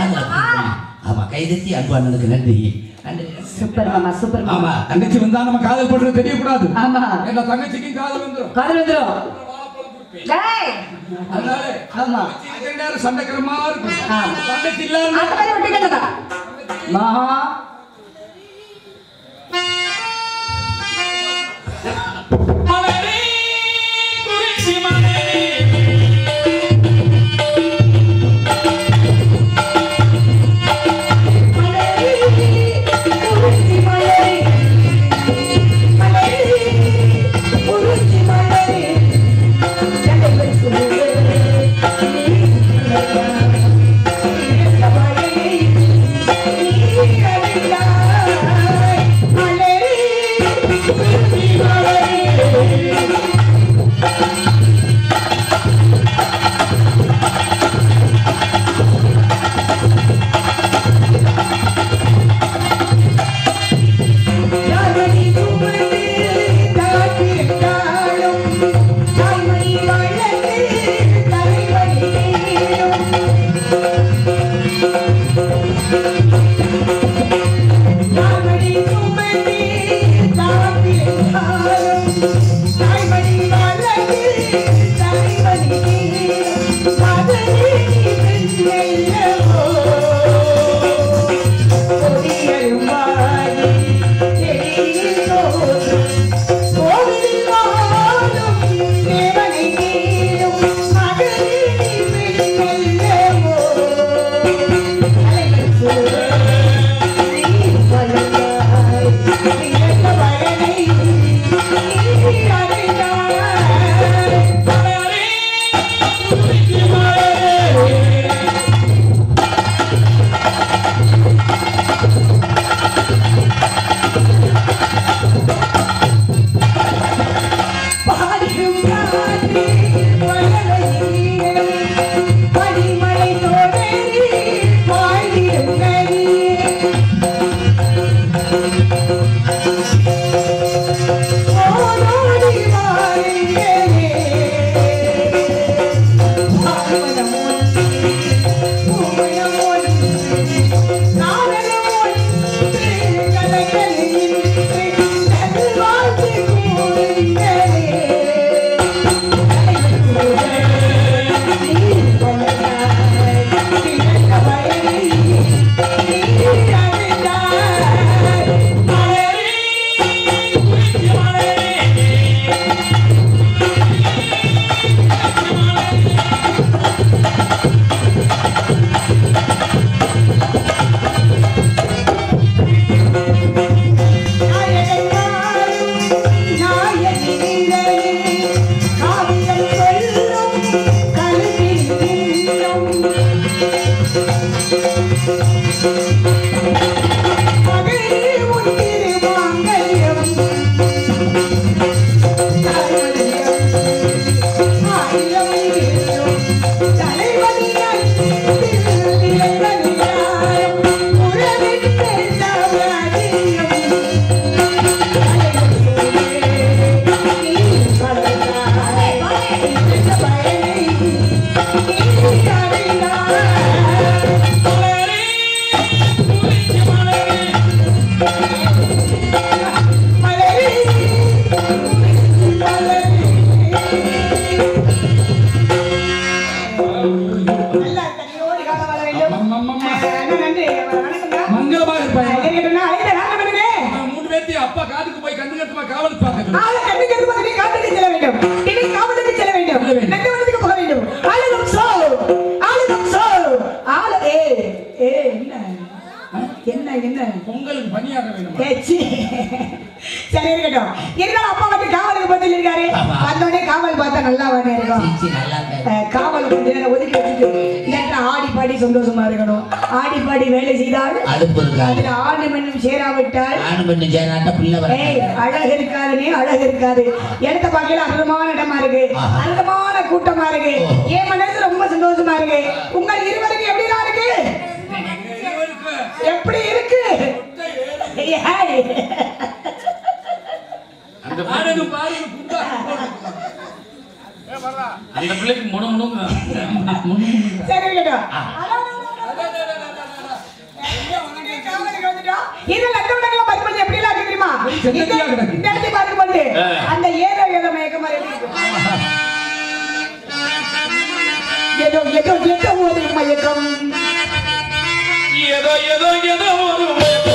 ஆமா கைதட்டி அன்பானதுக்கு நன்றி. சூப்பர் மாமா சூப்பர் மாமா. ஆமா தங்கச்சி வந்தா நம்ம காதல் பண்றது தெரியக்கூடாது. ஆமா எல்லா தங்கச்சிக்கும் காதல் வந்துரும். காதல் வந்துரும். டேய் அதனால ஆமா தங்கச்சி நேரம் சண்டைக்கறமா இருக்கும். தங்கச்சி இல்லாம அந்த மாதிரி விட்டுக்கடா மகா மலரே குறிச்சி மலரே சந்தோஷமா இருக்கணும். ஆடி பாடி வேலை செய்தால் ஆண் பெண்ணும் சேராவிட்டால் அழகு இருக்காதுனே அழகு இருக்காது. இடத்த பார்க்கல அற்புதமான இடமா இருக்கு, அற்புதமான கூட்டமா இருக்கு. என் மனசு ரொம்ப சந்தோஷமா இருக்கு. உங்கள் இருவருக்கு எப்படிதான் இருக்கு? எப்படி இருக்கு? அந்த பிள்ளைக்கு முணு முணு சரி கேட்டா இந்த பார்க்கும்போது அந்த ஏதோ ஏதோ மயக்கமா இருக்கு. ஏதோ ஏதோ ஏதோ ஒரு மயக்கம், ஏதோ ஏதோ ஏதோ ஒரு மயக்கம்.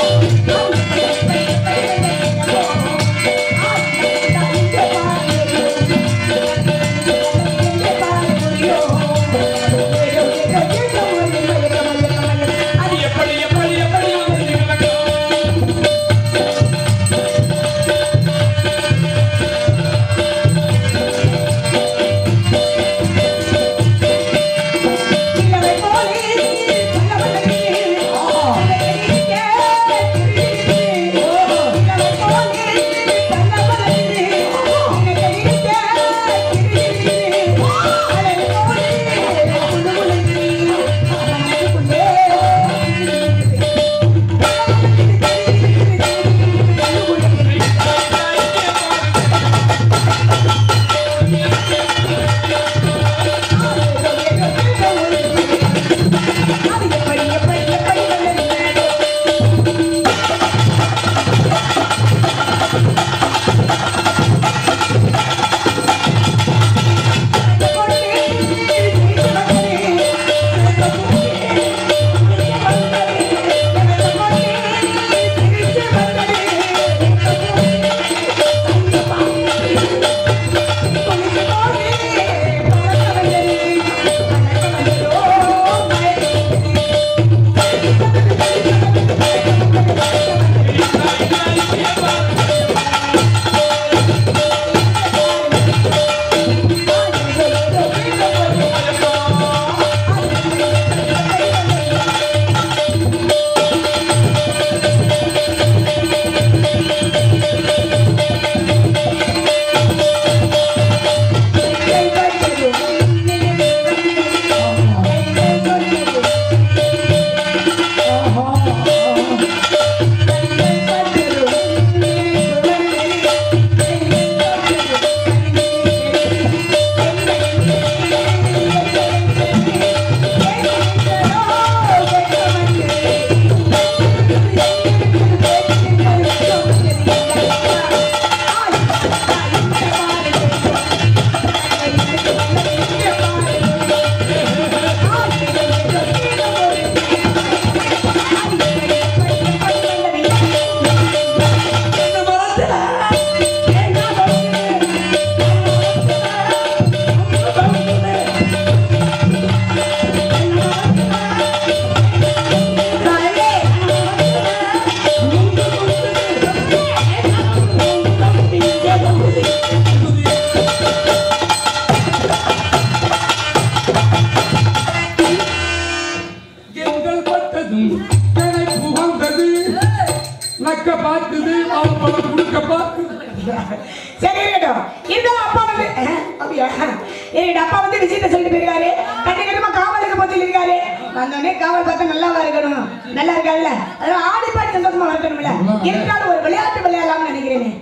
சரி இருக்கட்டும். இந்த அப்பா வந்து அப்படியா என்னோட அப்பா வந்து விஷயத்தை சொல்லிட்டு போயிருக்காரு. கண்டிப்பா காவலுக்கு போய் சொல்லியிருக்காரு. வந்தோடனே காவல் பார்த்தா நல்லாவா இருக்கணும், நல்லா இருக்காதுல்ல, அதெல்லாம் ஆடி பாடி சந்தோஷமா இருக்கணும்ல. இருந்தாலும் ஒரு விளையாட்டு விளையாடலாம்னு நினைக்கிறேனே.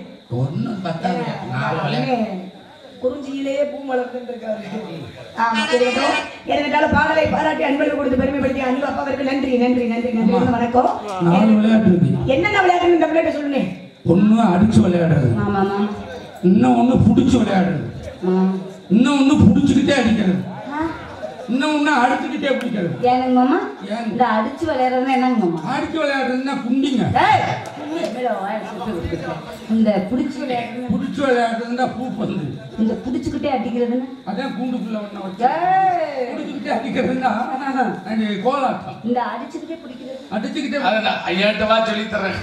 குறிஞ்சியிலேயே பூ வளர்த்துட்டு இருக்காரு. ஆமா இருக்கட்டும். இருந்தாலும் பாடலை பாராட்டி அன்பளிப்பு கொடுத்து பெருமைப்படுத்தி அன்பு அப்பாவிற்கு நன்றி நன்றி நன்றி நன்றி. வணக்கம். என்னென்ன விளையாட்டு இந்த விளையாட்டு சொல்லுங்க. ஒண்ணு அடிச்சு விளையாடுறது, இன்னும் ஒண்ணு புடிச்சு விளையாடுறது, இன்னும் ஒண்ணு புடிச்சுக்கிட்டே அடிக்கிறது, இன்னும் ஒண்ணு அடிச்சுக்கிட்டே பிடிக்கிறது. ஏனுங்க மாமா இந்த அடிச்சு விளையாடுறதுன்னா என்னங்க மாமா? அடிச்சு விளையாடுறதுன்னா குண்டிங்க. இந்த புடிச்சு விளையாடுறது, புடிச்சு விளையாடுறதுன்னா பூ பந்து. இந்த புடிச்சுக்கிட்டே அடிக்கிறதுன்னா அதான் கூண்டுக்குள்ள ஒண்ணு வச்சு புடிச்சுக்கிட்டே அடிக்கிறதுன்னா கோலாட்டம். இந்த அடிச்சுக்கிட்டே பிடிக்கிறது, அடிச்சுக்கிட்டே ஐயாட்டவா சொல்லி தரேன்.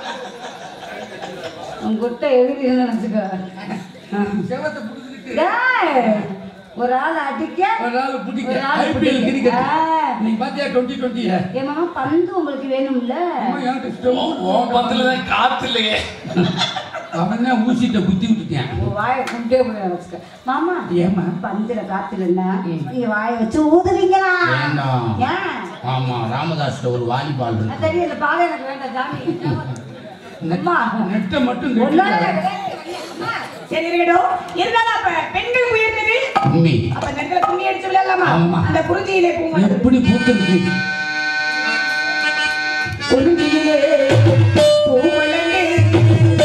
உங்ககிட்ட எதிரி நினைச்சுக்க. செவத்தை புடிச்சுக்கிட்டு ஒரு ஆள் அடிக்க ஒரு ஆள் பிடிக்க. ஐபிஎல் கிரிக்கெட் நீ பாத்தியா 2020 ஏமா பந்து உங்களுக்கு வேணும்ல? உன் பந்துல தான் காத்து இல்லையே. அவன் தான் ஊசிட்ட குத்தி விட்டுட்டேன். வாயை குண்டே போய் வச்சுக்க மாமா. ஏமா பந்துல காத்து இல்லைன்னா நீங்க வாயை வச்சு ஊதுவீங்களா? ஏன்? ஆமா ராமதாஸ்ல ஒரு வாலிபால் இருக்கு. தெரியல பாலை எனக்கு வேண்டாம் சாமி. நெட்டை மட்டும் சரி இருக்கட்டும். இருந்தாலும் அப்ப பெண்கள் உயர்ந்தது கும்மி. அப்ப நெட்ல கும்மி அடிச்சு விளையாடலாமா? அந்த குறிஞ்சியிலே பூ எப்படி பூத்துருக்கு. குறிஞ்சியிலே பூ மலர்ந்து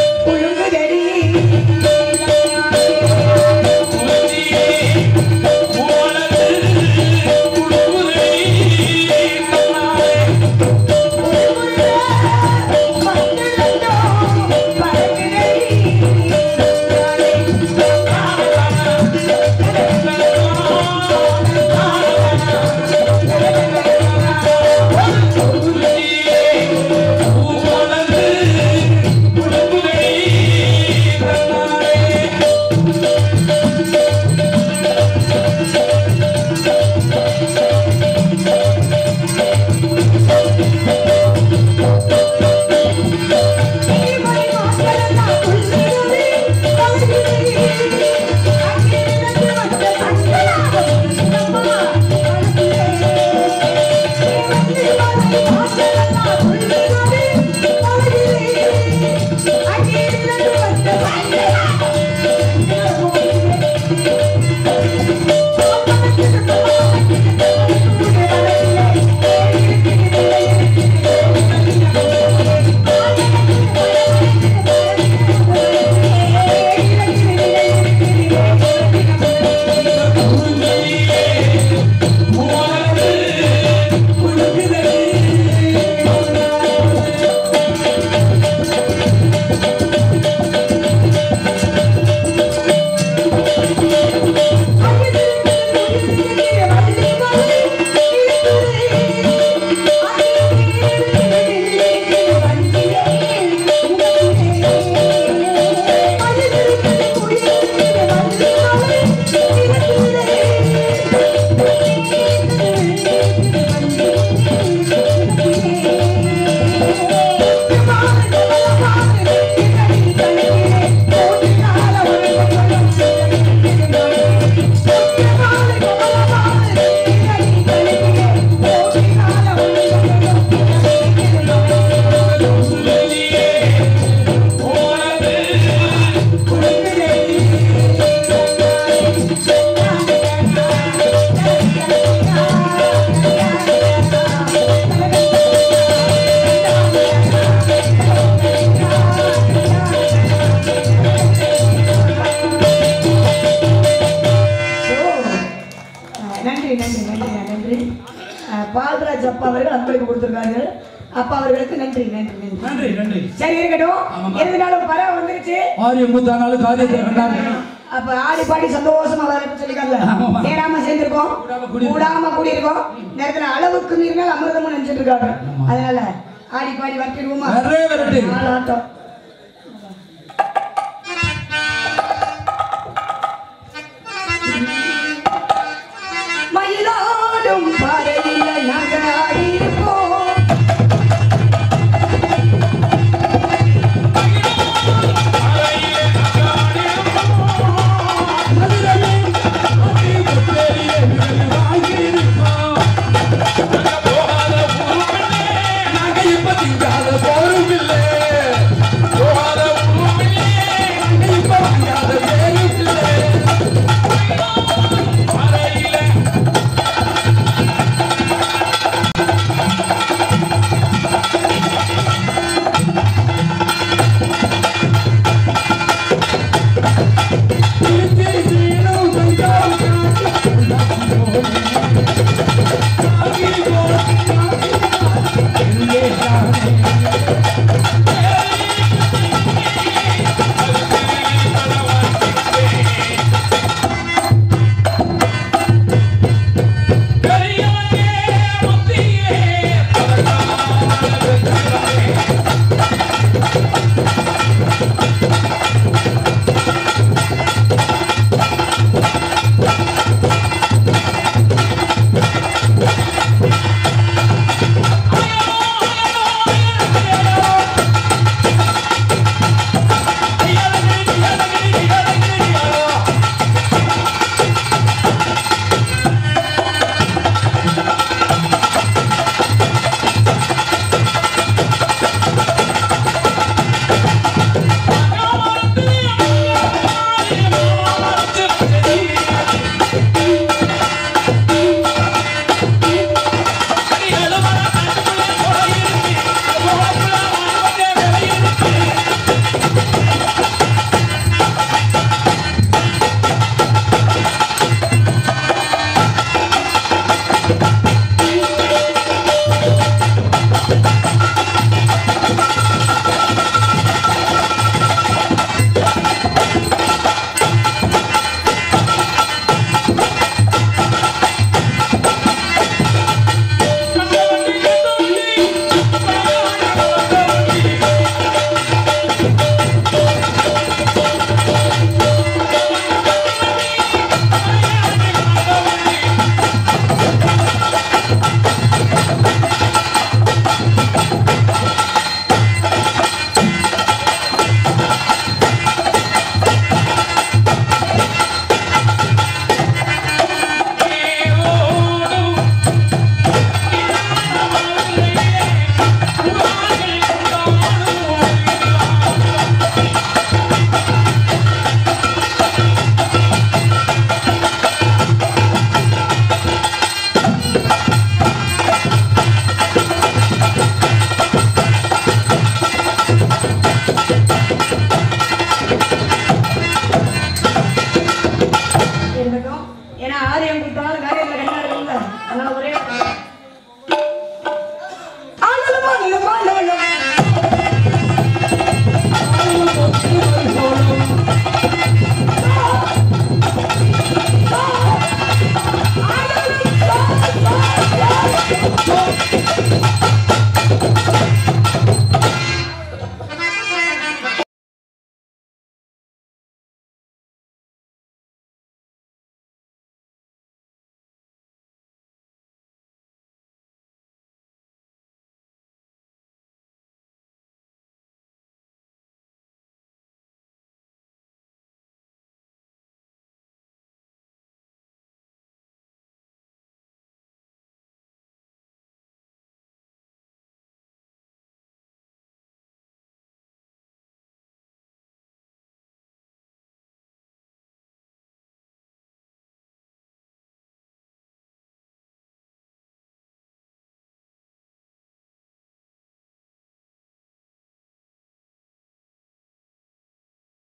பால்ராஜ் அப்பா அவர்கள் அன்பளிப்பு கொடுத்திருக்காங்க. அப்பா அவர்களுக்கு நன்றி நன்றி நன்றி நன்றி நன்றி. சரி இருக்கட்டும். இருந்தாலும் பரவ வந்துருச்சு. ஆரியம் மூத்தானாலும் காரியத்தில் கண்டாங்க. அப்ப ஆடி பாடி சந்தோஷமா வரணும்னு சொல்லிக்காங்கல்ல. ஏறாம சேர்ந்திருக்கோம், கூடாம கூடியிருக்கோம். நேரத்துல அளவுக்கு மீறினால் அமிர்தமும் நினைச்சிட்டு இருக்காங்க. அதனால ஆடி பாடி வரட்டிடுவோமா? ஆட்டம் மயிலாடும் பாரு